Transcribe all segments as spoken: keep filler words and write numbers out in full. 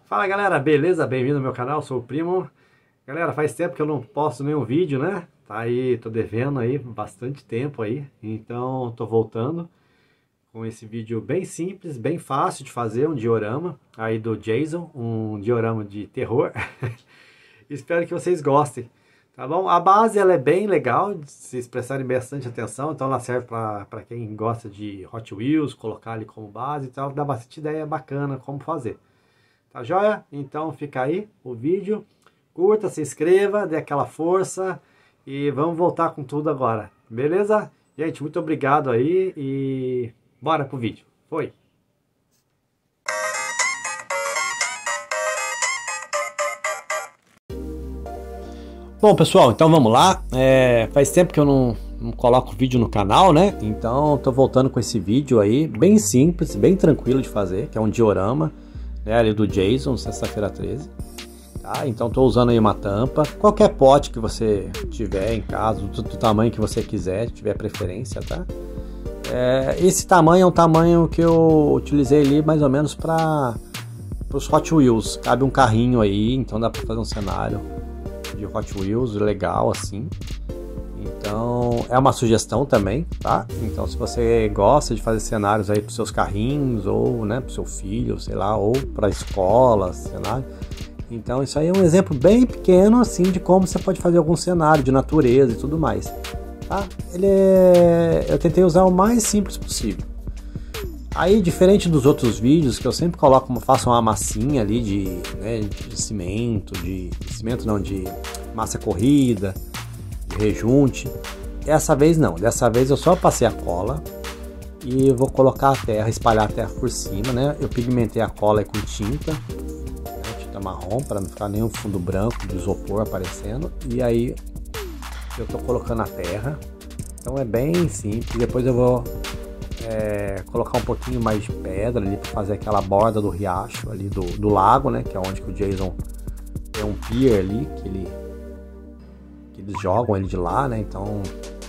Fala galera, beleza? Bem-vindo ao meu canal, sou o Primo. Galera, faz tempo que eu não posto nenhum vídeo, né? Tá aí, tô devendo aí bastante tempo aí, então tô voltando com esse vídeo bem simples, bem fácil de fazer, um diorama aí do Jason, um diorama de terror. Espero que vocês gostem, tá bom? A base ela é bem legal, se vocês prestarem bastante atenção, então ela serve para quem gosta de Hot Wheels, colocar ali como base e tal, dá bastante ideia bacana como fazer. Tá joia? Então fica aí o vídeo, curta, se inscreva, dê aquela força e vamos voltar com tudo agora, beleza? Gente, muito obrigado aí e bora pro vídeo. Foi! Bom pessoal, então vamos lá, é, faz tempo que eu não, não coloco vídeo no canal, né? Então tô voltando com esse vídeo aí, bem simples, bem tranquilo de fazer, que é um diorama, né, ali do Jason, sexta-feira treze. Tá? Então tô usando aí uma tampa, qualquer pote que você tiver em casa, do, do tamanho que você quiser, tiver preferência, tá? É, esse tamanho é um tamanho que eu utilizei ali mais ou menos para os Hot Wheels, cabe um carrinho aí, então dá para fazer um cenário de Hot Wheels legal assim. Então é uma sugestão também, tá? Então se você gosta de fazer cenários aí para seus carrinhos ou, né, para seu filho, sei lá, ou para escola, cenário. Então isso aí é um exemplo bem pequeno assim de como você pode fazer algum cenário de natureza e tudo mais, tá? Ele é... eu tentei usar o mais simples possível. Aí, diferente dos outros vídeos que eu sempre coloco, faço uma massinha ali de, né, de cimento, de, de cimento não, de massa corrida, de rejunte. Dessa vez não, dessa vez eu só passei a cola e vou colocar a terra, espalhar a terra por cima, né? Eu pigmentei a cola com tinta, né, tinta marrom, para não ficar nenhum fundo branco de isopor aparecendo. E aí eu tô colocando a terra, então é bem simples. Depois eu vou É, colocar um pouquinho mais de pedra ali para fazer aquela borda do riacho ali do, do lago, né, que é onde que o Jason tem um pier ali que, ele, que eles jogam ele de lá, né? Então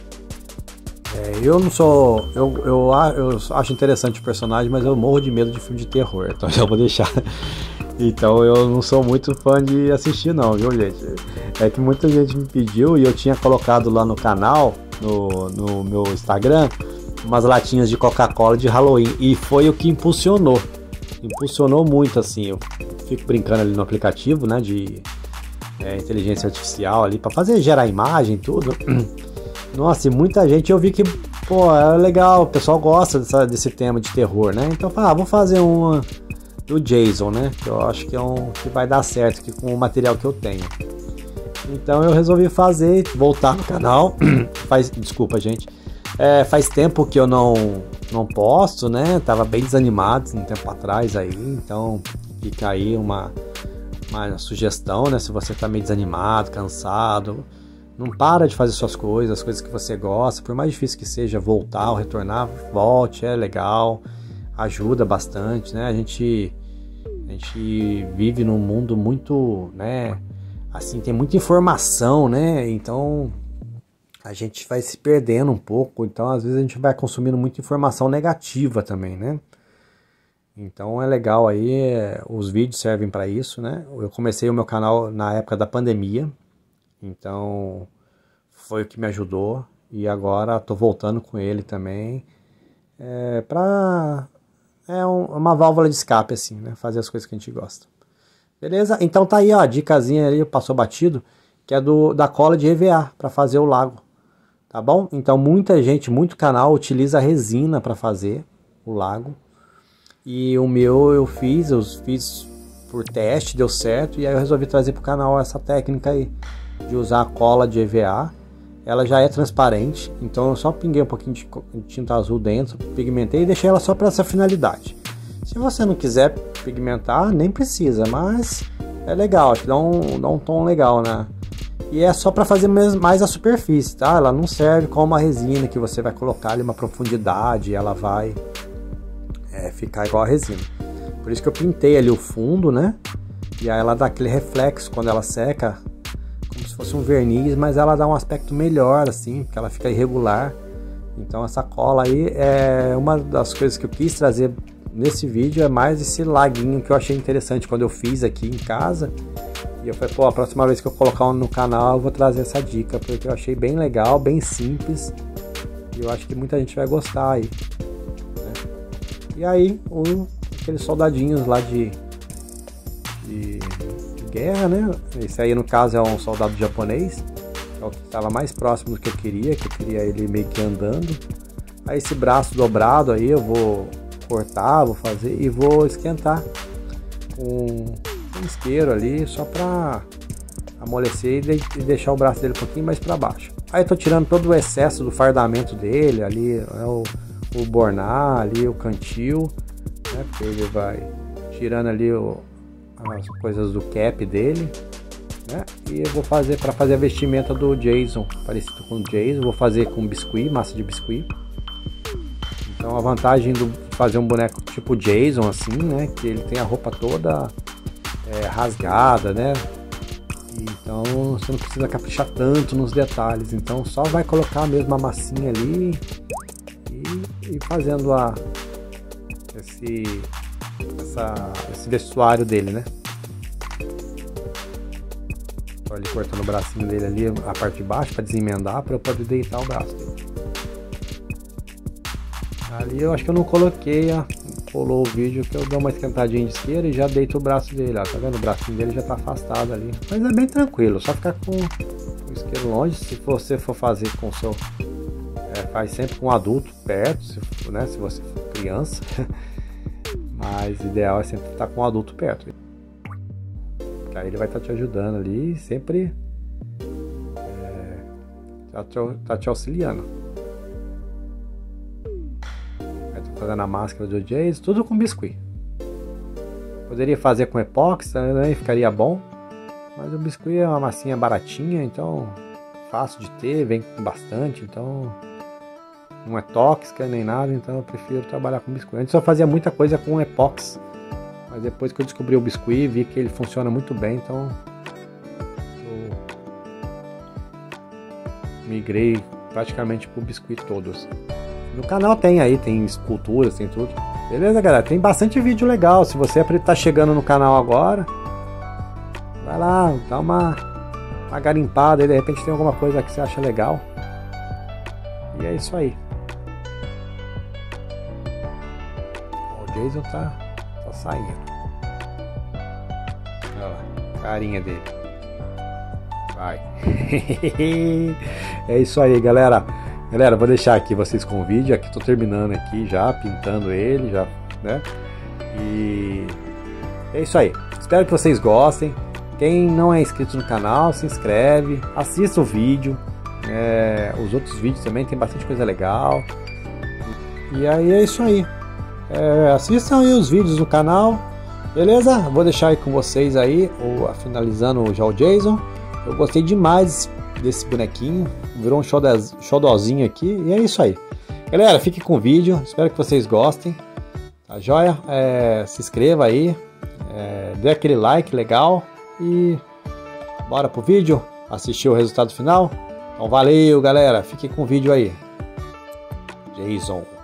é, eu não sou eu, eu, eu acho interessante o personagem, mas eu morro de medo de filme de terror, então já vou deixar. Então eu não sou muito fã de assistir não, viu gente? É que muita gente me pediu e eu tinha colocado lá no canal, no, no meu Instagram, umas latinhas de Coca-Cola de Halloween, e foi o que impulsionou impulsionou muito assim. Eu fico brincando ali no aplicativo, né, de é, inteligência artificial ali para fazer, gerar imagem, tudo. Nossa, e muita gente, eu vi que, pô, é legal, o pessoal gosta dessa, desse tema de terror, né? Então eu falei, ah, vou fazer uma do Jason, né, que eu acho que é um que vai dar certo aqui com o material que eu tenho. Então eu resolvi fazer, voltar no canal. Faz, desculpa gente, É, faz tempo que eu não, não posto, né? Tava bem desanimado um tempo atrás aí, então fica aí uma, uma sugestão, né? Se você tá meio desanimado, cansado, não para de fazer suas coisas, as coisas que você gosta, por mais difícil que seja voltar ou retornar, volte, é legal, ajuda bastante, né? A gente, a gente vive num mundo muito, né? Assim, tem muita informação, né? Então a gente vai se perdendo um pouco, então às vezes a gente vai consumindo muita informação negativa também, né? Então é legal aí, é, os vídeos servem para isso, né? Eu comecei o meu canal na época da pandemia, então foi o que me ajudou, e agora tô voltando com ele também, é, pra, é um, uma válvula de escape assim, né? Fazer as coisas que a gente gosta. Beleza? Então tá aí, ó, a dicasinha aí, passou batido, que é do, da cola de E V A, para fazer o lago. Tá bom? Então muita gente, muito canal utiliza resina para fazer o lago. E o meu eu fiz, eu fiz por teste, deu certo. E aí eu resolvi trazer para o canal essa técnica aí, de usar a cola de E V A. Ela já é transparente, então eu só pinguei um pouquinho de tinta azul dentro, pigmentei e deixei ela só para essa finalidade. Se você não quiser pigmentar, nem precisa, mas é legal, acho que dá um, dá um tom legal, né? E é só para fazer mais a superfície, tá? Ela não serve como uma resina que você vai colocar ali uma profundidade e ela vai é, ficar igual a resina. Por isso que eu pintei ali o fundo, né? E aí ela dá aquele reflexo quando ela seca, como se fosse um verniz, mas ela dá um aspecto melhor assim, porque ela fica irregular. Então essa cola aí é uma das coisas que eu quis trazer nesse vídeo é mais esse laguinho que eu achei interessante quando eu fiz aqui em casa. E eu falei, pô, a próxima vez que eu colocar um no canal eu vou trazer essa dica, porque eu achei bem legal, bem simples. E eu acho que muita gente vai gostar aí, né? E aí, um, aqueles soldadinhos lá de, de, de guerra, né? Esse aí no caso é um soldado japonês. É o que estava mais próximo do que eu queria, que eu queria ele meio que andando. Aí esse braço dobrado aí eu vou cortar, vou fazer e vou esquentar com um isqueiro ali, só para amolecer e deixar o braço dele um pouquinho mais para baixo. Aí eu tô tirando todo o excesso do fardamento dele, ali é o, o borná, ali o cantil, né? Porque ele vai tirando ali o, as coisas do cap dele, né? E eu vou fazer para fazer a vestimenta do Jason, parecido com o Jason, vou fazer com biscuit, massa de biscuit. Então a vantagem de fazer um boneco tipo Jason assim, né? Que ele tem a roupa toda é, rasgada, né? Então você não precisa caprichar tanto nos detalhes. Então só vai colocar mesmo a massinha ali e, e fazendo a, esse, essa, esse vestuário dele, né? Tô ali cortando o bracinho dele ali, a parte de baixo, para desemendar, para eu poder deitar o braço dele. Ali eu acho que eu não coloquei, ó, colou o vídeo que eu dou uma esquentadinha de isqueiro e já deito o braço dele, ó, tá vendo? O bracinho dele já tá afastado ali, mas é bem tranquilo, só ficar com o isqueiro longe. Se você for fazer com o seu, é, faz sempre com um adulto perto, se, né, se você for criança, mas o ideal é sempre estar com um adulto perto, que aí ele vai estar te ajudando ali, sempre é, tá, te, tá te auxiliando. Fazendo a máscara do Jason, tudo com biscuit. Poderia fazer com epóxi também, ficaria bom. Mas o biscuit é uma massinha baratinha, então fácil de ter, vem com bastante, então não é tóxica nem nada, então eu prefiro trabalhar com biscuit. Antes eu fazia muita coisa com epóxi, mas depois que eu descobri o biscuit, vi que ele funciona muito bem, então eu migrei praticamente pro biscuit todos. No canal tem aí, tem esculturas, tem tudo. Beleza, galera? Tem bastante vídeo legal. Se você tá chegando no canal agora, vai lá, dá uma, uma garimpada aí, de repente tem alguma coisa que você acha legal. E é isso aí. O Jason tá, tá saindo. Olha lá, carinha dele. Vai. É isso aí, galera. Galera, vou deixar aqui vocês com o vídeo. Aqui tô terminando aqui já, pintando ele, já, né? E é isso aí. Espero que vocês gostem. Quem não é inscrito no canal, se inscreve, assista o vídeo. É, os outros vídeos também tem bastante coisa legal. E aí é isso aí. É, assistam aí os vídeos do canal, beleza? Vou deixar aí com vocês aí, ou finalizando já o Jason. Eu gostei demais desse bonequinho, virou um xodózinho aqui, e é isso aí. Galera, fique com o vídeo, espero que vocês gostem, tá joia? É, se inscreva aí, é, dê aquele like legal e bora pro vídeo, assistir o resultado final. Então valeu, galera, fique com o vídeo aí. Jason.